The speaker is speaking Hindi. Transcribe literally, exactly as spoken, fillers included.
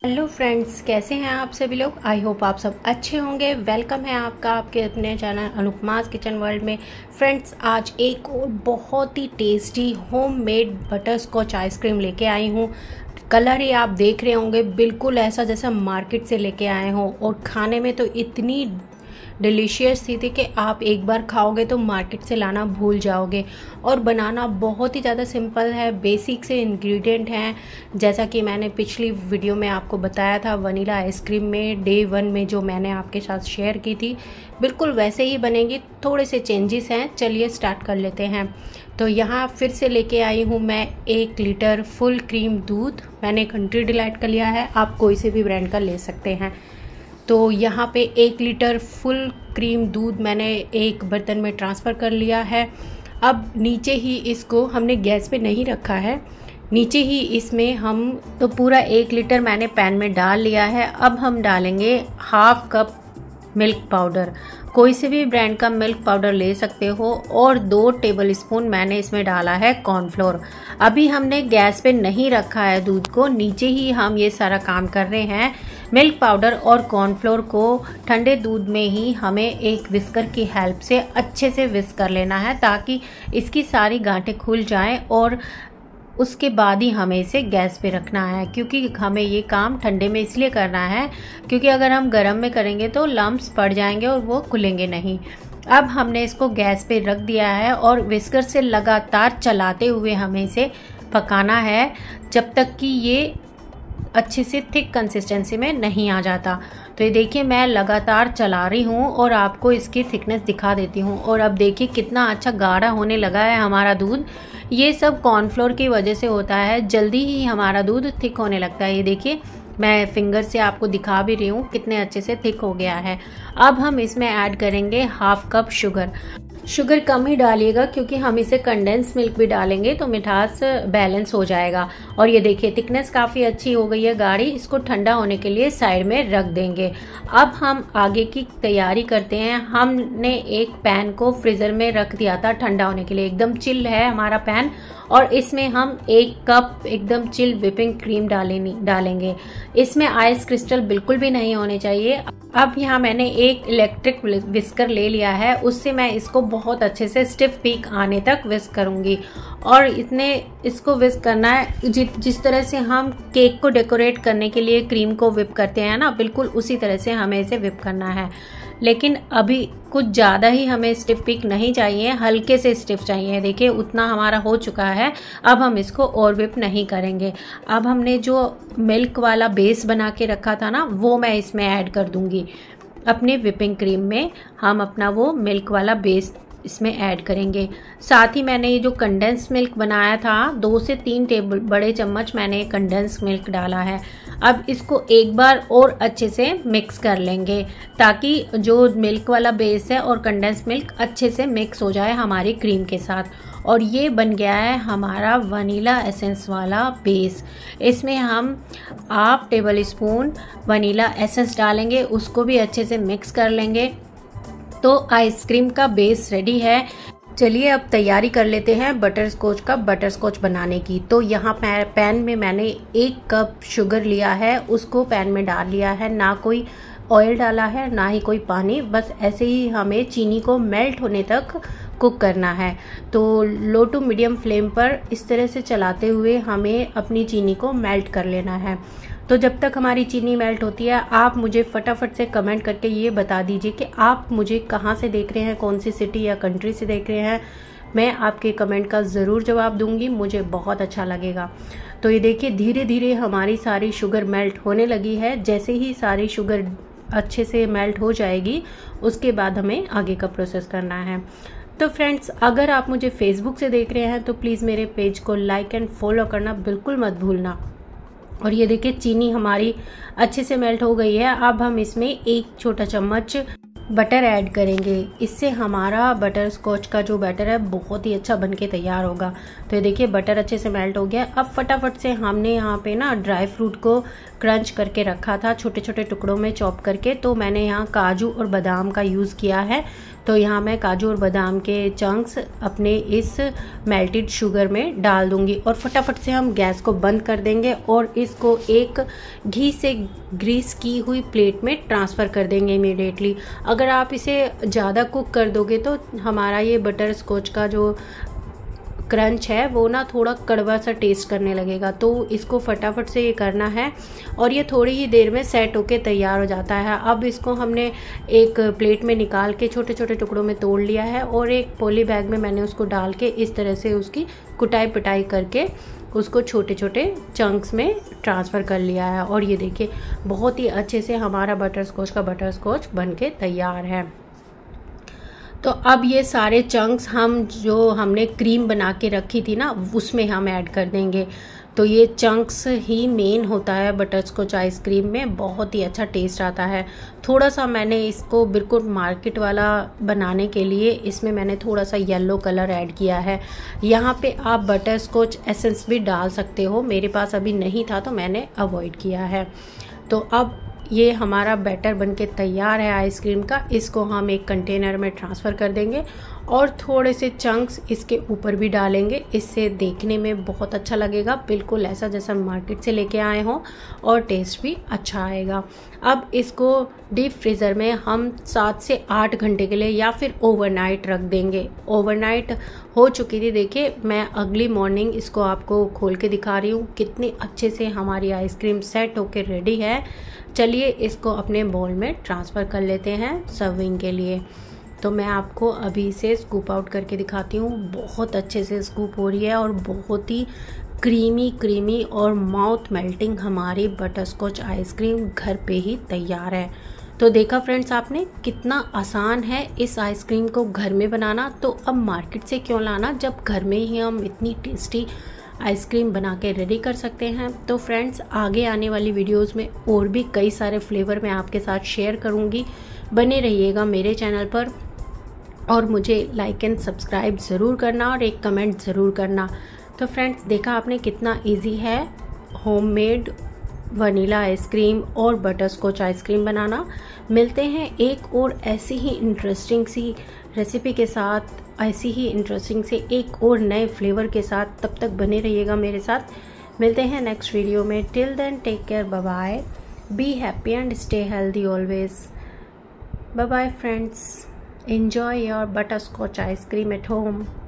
हेलो फ्रेंड्स, कैसे हैं आप सभी लोग। आई होप आप सब अच्छे होंगे। वेलकम है आपका आपके अपने चैनल अनुपमा's किचन वर्ल्ड में। फ्रेंड्स, आज एक और बहुत ही tasty homemade butterscotch ice cream लेके आई हूँ। कलर ही आप देख रहे होंगे, बिल्कुल ऐसा जैसा मार्केट से लेके आए हों, और खाने में तो इतनी डिलीशियस थी, थी कि आप एक बार खाओगे तो मार्केट से लाना भूल जाओगे। और बनाना बहुत ही ज़्यादा सिंपल है, बेसिक से इंग्रेडिएंट हैं। जैसा कि मैंने पिछली वीडियो में आपको बताया था, वनीला आइसक्रीम में डे वन में जो मैंने आपके साथ शेयर की थी, बिल्कुल वैसे ही बनेगी। थोड़े से चेंजेस हैं। चलिए स्टार्ट कर लेते हैं। तो यहाँ फिर से लेके आई हूँ मैं एक लीटर फुल क्रीम दूध। मैंने कंट्री डिलाइट का लिया है, आप कोई से भी ब्रांड का ले सकते हैं। तो यहाँ पे एक लीटर फुल क्रीम दूध मैंने एक बर्तन में ट्रांसफ़र कर लिया है। अब नीचे ही इसको हमने गैस पे नहीं रखा है, नीचे ही इसमें हम तो पूरा एक लीटर मैंने पैन में डाल लिया है। अब हम डालेंगे हाफ कप मिल्क पाउडर, कोई से भी ब्रांड का मिल्क पाउडर ले सकते हो, और दो टेबल स्पून मैंने इसमें डाला है कॉर्नफ्लोर। अभी हमने गैस पे नहीं रखा है दूध को, नीचे ही हम ये सारा काम कर रहे हैं। मिल्क पाउडर और कॉर्नफ्लोर को ठंडे दूध में ही हमें एक विस्कर की हेल्प से अच्छे से विस्क कर लेना है, ताकि इसकी सारी गांठें खुल जाएं, और उसके बाद ही हमें इसे गैस पे रखना है। क्योंकि हमें ये काम ठंडे में इसलिए करना है क्योंकि अगर हम गर्म में करेंगे तो लम्प्स पड़ जाएंगे और वो खुलेंगे नहीं। अब हमने इसको गैस पे रख दिया है और विस्कर से लगातार चलाते हुए हमें इसे पकाना है जब तक कि ये अच्छे से थिक कंसिस्टेंसी में नहीं आ जाता। तो ये देखिए, मैं लगातार चला रही हूँ और आपको इसकी थिकनेस दिखा देती हूँ। और अब देखिए कितना अच्छा गाढ़ा होने लगा है हमारा दूध। ये सब कॉर्नफ्लोर की वजह से होता है, जल्दी ही हमारा दूध थिक होने लगता है। ये देखिए, मैं फिंगर से आपको दिखा भी रही हूँ कितने अच्छे से थिक हो गया है। अब हम इसमें ऐड करेंगे हाफ कप शुगर। शुगर कम ही डालिएगा क्योंकि हम इसे कंडेंस मिल्क भी डालेंगे तो मिठास बैलेंस हो जाएगा। और ये देखिए थिकनेस काफ़ी अच्छी हो गई है गाढ़ी। इसको ठंडा होने के लिए साइड में रख देंगे। अब हम आगे की तैयारी करते हैं। हमने एक पैन को फ्रीज़र में रख दिया था ठंडा होने के लिए, एकदम चिल है हमारा पैन, और इसमें हम एक कप एकदम चिल व्हिपिंग क्रीम डालेंगे डालेंगे इसमें आइस क्रिस्टल बिल्कुल भी नहीं होने चाहिए। अब यहाँ मैंने एक इलेक्ट्रिक विस्कर ले लिया है, उससे मैं इसको बहुत अच्छे से स्टिफ पीक आने तक विस्क करूंगी। और इतने इसको विस्क करना है जि, जिस तरह से हम केक को डेकोरेट करने के लिए क्रीम को विप करते हैं ना, बिल्कुल उसी तरह से हमें इसे विप करना है। लेकिन अभी कुछ ज़्यादा ही हमें स्टिफ पीक नहीं चाहिए, हल्के से स्टिफ चाहिए। देखिए उतना हमारा हो चुका है। अब हम इसको और विप नहीं करेंगे। अब हमने जो मिल्क वाला बेस बना के रखा था ना, वो मैं इसमें ऐड कर दूंगी। अपने विपिंग क्रीम में हम अपना वो मिल्क वाला बेस इसमें ऐड करेंगे। साथ ही मैंने ये जो कंडेंस मिल्क बनाया था, दो से तीन टेबल बड़े चम्मच मैंने कंडेंस मिल्क डाला है। अब इसको एक बार और अच्छे से मिक्स कर लेंगे ताकि जो मिल्क वाला बेस है और कंडेंस मिल्क अच्छे से मिक्स हो जाए हमारी क्रीम के साथ। और ये बन गया है हमारा वनीला एसेंस वाला बेस। इसमें हम half tablespoon vanilla essence डालेंगे, उसको भी अच्छे से मिक्स कर लेंगे। तो आइसक्रीम का बेस रेडी है। चलिए अब तैयारी कर लेते हैं बटर स्कॉच का बटर स्कॉच बनाने की। तो यहाँ पैन में मैंने एक कप शुगर लिया है, उसको पैन में डाल लिया है। ना कोई ऑयल डाला है ना ही कोई पानी, बस ऐसे ही हमें चीनी को मेल्ट होने तक कुक करना है। तो लो टू मीडियम फ्लेम पर इस तरह से चलाते हुए हमें अपनी चीनी को मेल्ट कर लेना है। तो जब तक हमारी चीनी मेल्ट होती है, आप मुझे फटाफट से कमेंट करके ये बता दीजिए कि आप मुझे कहाँ से देख रहे हैं, कौन सी सिटी या कंट्री से देख रहे हैं। मैं आपके कमेंट का ज़रूर जवाब दूंगी, मुझे बहुत अच्छा लगेगा। तो ये देखिए धीरे धीरे हमारी सारी शुगर मेल्ट होने लगी है। जैसे ही सारी शुगर अच्छे से मेल्ट हो जाएगी, उसके बाद हमें आगे का प्रोसेस करना है। तो फ्रेंड्स, अगर आप मुझे फेसबुक से देख रहे हैं तो प्लीज़ मेरे पेज को लाइक एंड फॉलो करना बिल्कुल मत भूलना। और ये देखिए चीनी हमारी अच्छे से मेल्ट हो गई है। अब हम इसमें एक छोटा चम्मच बटर ऐड करेंगे। इससे हमारा बटर स्कॉच का जो बैटर है बहुत ही अच्छा बनके तैयार होगा। तो ये देखिए बटर अच्छे से मेल्ट हो गया। अब फटाफट से हमने यहाँ पे ना ड्राई फ्रूट को क्रंच करके रखा था, छोटे छोटे टुकड़ों में चॉप करके। तो मैंने यहाँ काजू और बादाम का यूज़ किया है। तो यहाँ मैं काजू और बादाम के चंक्स अपने इस मेल्टेड शुगर में डाल दूंगी और फटाफट से हम गैस को बंद कर देंगे और इसको एक घी से ग्रीस की हुई प्लेट में ट्रांसफ़र कर देंगे इमीडिएटली। अगर आप इसे ज़्यादा कुक कर दोगे तो हमारा ये बटर स्कॉच का जो क्रंच है वो ना थोड़ा कड़वा सा टेस्ट करने लगेगा। तो इसको फटाफट से ये करना है और ये थोड़ी ही देर में सेट होके तैयार हो जाता है। अब इसको हमने एक प्लेट में निकाल के छोटे छोटे टुकड़ों में तोड़ लिया है और एक पॉली बैग में मैंने उसको डाल के इस तरह से उसकी कुटाई पिटाई करके उसको छोटे छोटे चंक्स में ट्रांसफ़र कर लिया है। और ये देखिए बहुत ही अच्छे से हमारा बटर स्कॉच का बटर स्कॉच बन के तैयार है। तो अब ये सारे चंक्स हम जो हमने क्रीम बना के रखी थी ना उसमें हम ऐड कर देंगे। तो ये चंक्स ही मेन होता है बटर स्कॉच आइसक्रीम में, बहुत ही अच्छा टेस्ट आता है। थोड़ा सा मैंने इसको बिल्कुल मार्केट वाला बनाने के लिए इसमें मैंने थोड़ा सा येलो कलर ऐड किया है। यहाँ पे आप बटर स्कॉच एसेंस भी डाल सकते हो, मेरे पास अभी नहीं था तो मैंने अवॉइड किया है। तो अब ये हमारा बैटर बनके तैयार है आइसक्रीम का। इसको हम एक कंटेनर में ट्रांसफ़र कर देंगे और थोड़े से चंक्स इसके ऊपर भी डालेंगे। इससे देखने में बहुत अच्छा लगेगा, बिल्कुल ऐसा जैसा मार्केट से लेके आए हों, और टेस्ट भी अच्छा आएगा। अब इसको डीप फ्रीज़र में हम सात से आठ घंटे के लिए या फिर ओवरनाइट रख देंगे। ओवरनाइट हो चुकी थी, देखिए मैं अगली मॉर्निंग इसको आपको खोल के दिखा रही हूँ कितनी अच्छे से हमारी आइसक्रीम सेट होके रेडी है। चलिए इसको अपने बाउल में ट्रांसफ़र कर लेते हैं सर्विंग के लिए। तो मैं आपको अभी से स्कूप आउट करके दिखाती हूँ। बहुत अच्छे से स्कूप हो रही है और बहुत ही क्रीमी क्रीमी और माउथ मेल्टिंग हमारी बटर स्कॉच आइसक्रीम घर पे ही तैयार है। तो देखा फ्रेंड्स आपने कितना आसान है इस आइसक्रीम को घर में बनाना। तो अब मार्केट से क्यों लाना जब घर में ही हम इतनी टेस्टी आइसक्रीम बना के रेडी कर सकते हैं। तो फ्रेंड्स आगे आने वाली वीडियोस में और भी कई सारे फ्लेवर मैं आपके साथ शेयर करूंगी। बने रहिएगा मेरे चैनल पर और मुझे लाइक एंड सब्सक्राइब ज़रूर करना और एक कमेंट ज़रूर करना। तो फ्रेंड्स देखा आपने कितना इजी है होममेड वनीला आइसक्रीम और बटर स्कॉच आइसक्रीम बनाना। मिलते हैं एक और ऐसी ही इंटरेस्टिंग सी रेसिपी के साथ, ऐसी ही इंटरेस्टिंग से एक और नए फ्लेवर के साथ। तब तक बने रहिएगा मेरे साथ। मिलते हैं नेक्स्ट वीडियो में। Till then take care, bye bye, be happy and stay healthy always. Bye bye friends, enjoy your butterscotch ice cream at home.